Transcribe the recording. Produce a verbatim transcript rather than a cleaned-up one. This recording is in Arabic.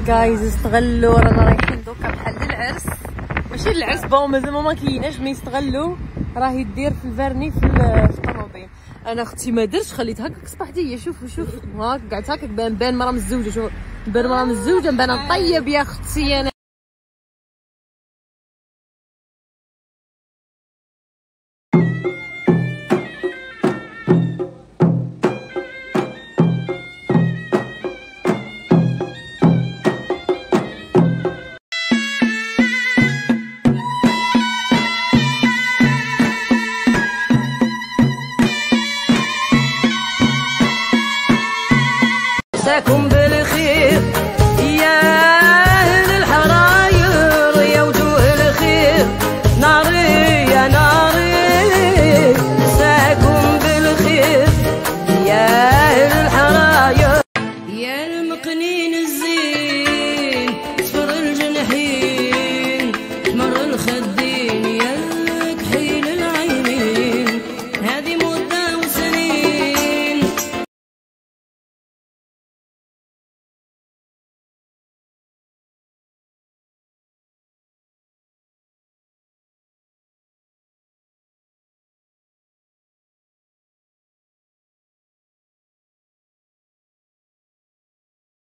جايز استغلوا رانا رايحين دوكا بحال العرس، ماشي العرس بون مازال ما كايناش، مي يستغلوا راه يدير في الفرني في الطوموبيل. انا اختي ما درتش، خليت هكاك صبحت هي. شوفوا شوف هاك قعدت هكاك بان بان مرا مزوجه. شوف بان مرا مزوجه، بان طيب يا اختي. انا